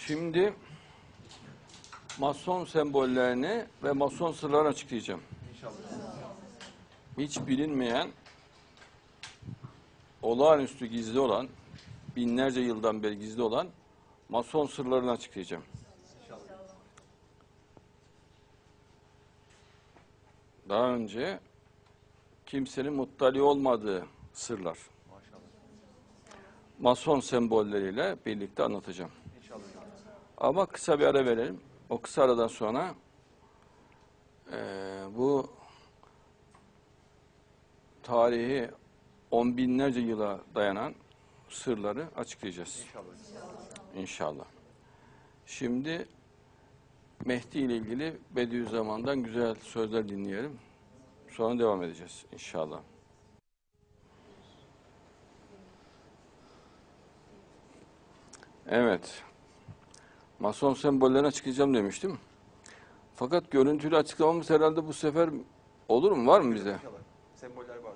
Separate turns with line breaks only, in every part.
Şimdi mason sembollerini ve mason sırlarını açıklayacağım.
İnşallah.
Hiç bilinmeyen, olağanüstü gizli olan, binlerce yıldan beri gizli olan mason sırlarını açıklayacağım.
İnşallah.
Daha önce kimsenin muttali olmadığı sırlar.
Maşallah.
Mason sembolleriyle birlikte anlatacağım.
İnşallah.
Ama kısa bir ara verelim. O kısa aradan sonra bu tarihi on binlerce yıla dayanan sırları açıklayacağız.
İnşallah.
İnşallah. Şimdi Mehdi ile ilgili Bediüzzaman'dan güzel sözler dinleyelim. Sonra devam edeceğiz inşallah. Evet. Mason sembollerini açıklayacağım demiştim. Fakat görüntülü açıklamamız herhalde bu sefer olur mu? Var mı bize?
İnşallah. Semboller var.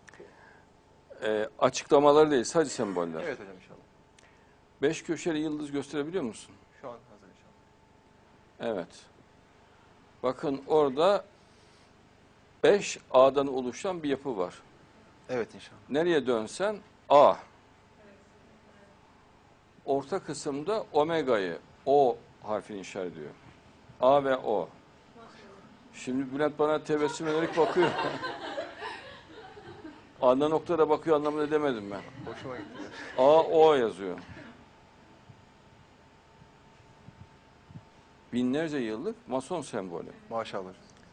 Açıklamaları değil, sadece semboller.
Evet hocam inşallah.
5 köşeli yıldız gösterebiliyor musun?
Şu an hazır inşallah.
Evet. Bakın orada 5 A'dan oluşan bir yapı var.
Evet inşallah.
Nereye dönsen A. Orta kısımda omega'yı, O harfini işaret ediyor. A ve O. Şimdi Bülent bana tebessüm ederek bakıyor. Ana noktada bakıyor anlamını demedim ben.
Hoşuma gitti.
A, O yazıyor. Binlerce yıllık mason sembolü.
Maşallah.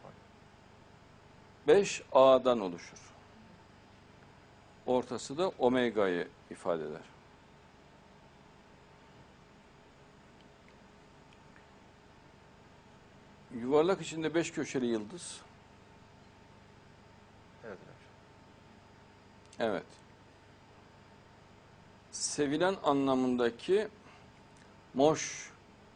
5 A'dan oluşur. Ortası da omega'yı ifade eder. Yuvarlak içinde 5 köşeli yıldız.
Evet hocam.
Evet. Sevilen anlamındaki moş,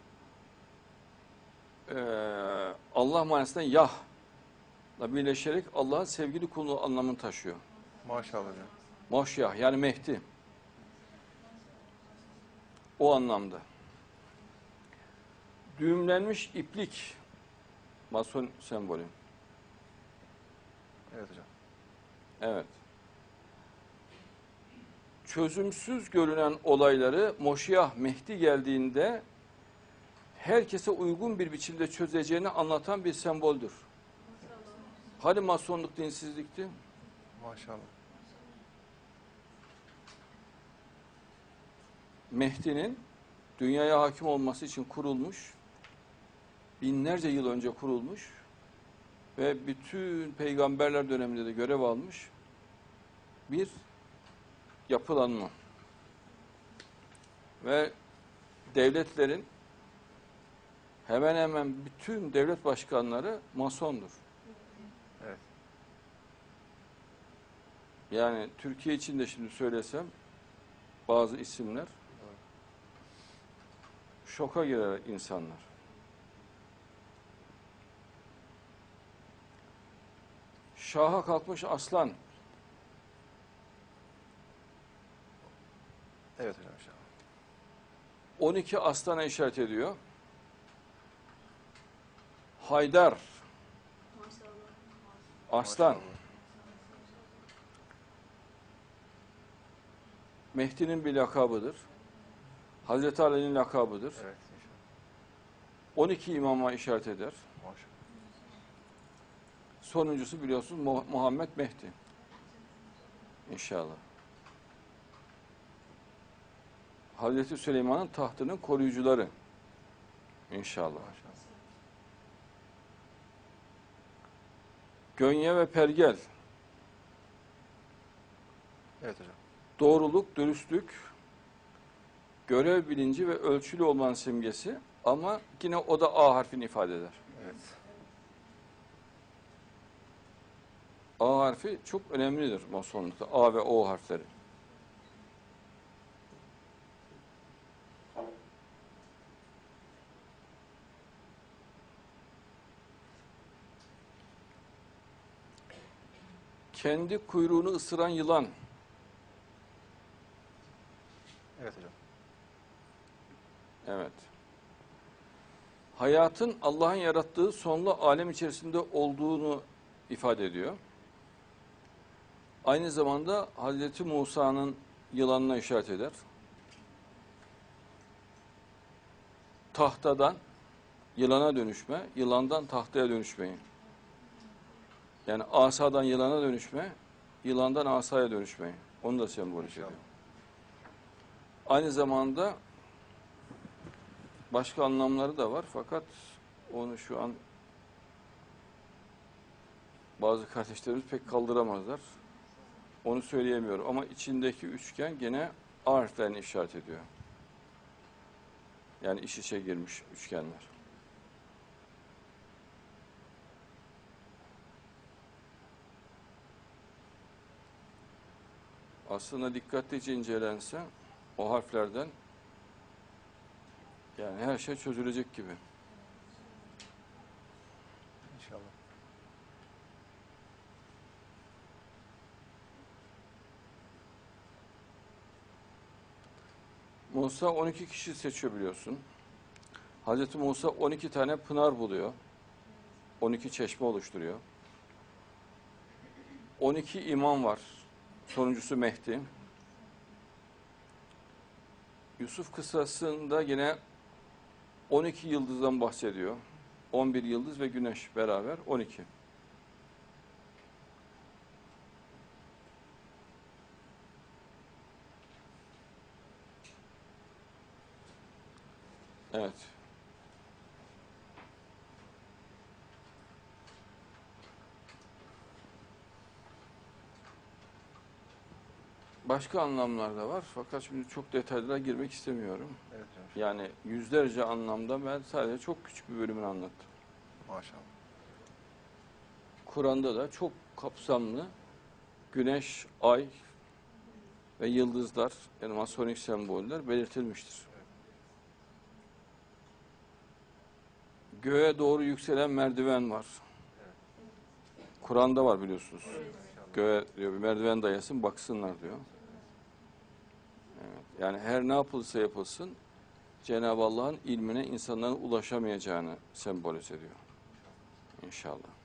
Allah manasında Yah'la birleşerek Allah'ın sevgili kulu anlamını taşıyor.
Maşallah hocam.
Moş Yah yani Mehdi. O anlamda. Düğümlenmiş iplik mason sembolü.
Evet hocam.
Evet. Çözümsüz görünen olayları Moşiyah Mehdi geldiğinde herkese uygun bir biçimde çözeceğini anlatan bir semboldür. Hani masonluk dinsizlikti?
Maşallah.
Mehdi'nin dünyaya hakim olması için kurulmuş, binlerce yıl önce kurulmuş ve bütün peygamberler döneminde de görev almış bir yapılanma. Ve devletlerin hemen hemen bütün devlet başkanları masondur.
Evet.
Yani Türkiye için de şimdi söylesem bazı isimler şoka girer insanlar. Şaha kalkmış aslan.
Evet hocam inşallah.
12 aslana işaret ediyor. Haydar. Aslan.
Maşallah.
Mehdi'nin bir lakabıdır. Hazreti Ali'nin lakabıdır.
Evet inşallah.
12 imama işaret eder.
Maşallah.
Sonuncusu biliyorsunuz Muhammed Mehdi. İnşallah. Hazreti Süleyman'ın tahtının koruyucuları. İnşallah.
Maşallah.
Gönye ve pergel.
Evet hocam.
Doğruluk, dürüstlük, görev bilinci ve ölçülü olmanın simgesi ama yine o da A harfini ifade eder.
Evet.
A harfi çok önemlidir masonlukta. A ve O harfleri. Kendi kuyruğunu ısıran yılan.
Evet hocam.
Evet. hayatın Allah'ın yarattığı sonlu alem içerisinde olduğunu ifade ediyor. Aynı zamanda Hazreti Musa'nın yılanına işaret eder. Tahtadan yılana dönüşme, yılandan tahtaya dönüşmeyi. Yani asadan yılana dönüşme, yılandan asaya dönüşmeyi. Onu da sembolize ediyor. Aynı zamanda başka anlamları da var fakat onu şu an bazı kardeşlerimiz pek kaldıramazlar. Onu söyleyemiyorum ama içindeki üçgen gene A harflerini işaret ediyor. Yani iç içe girmiş üçgenler. Aslında dikkatlice incelense o harflerden yani her şey çözülecek gibi.
İnşallah.
Musa 12 kişi seçiyor biliyorsun. Hazreti Musa 12 tane pınar buluyor. 12 çeşme oluşturuyor. 12 imam var. Sonuncusu Mehdi. Yusuf kıssasında yine 12 yıldızdan bahsediyor. 11 yıldız ve güneş beraber 12. Evet. Başka anlamlar da var fakat şimdi çok detaylara girmek istemiyorum.
Evet hocam.
Yani yüzlerce anlamda ben sadece çok küçük bir bölümünü anlattım.
Maşallah.
Kur'an'da da çok kapsamlı güneş, ay ve yıldızlar yani masonik semboller belirtilmiştir. Göğe doğru yükselen merdiven var. Kur'an'da var biliyorsunuz. Göğe diyor bir merdiven dayasın baksınlar diyor. Evet. Yani her ne yapılsa yapılsın Cenab-ı Allah'ın ilmine insanların ulaşamayacağını sembolize ediyor. İnşallah.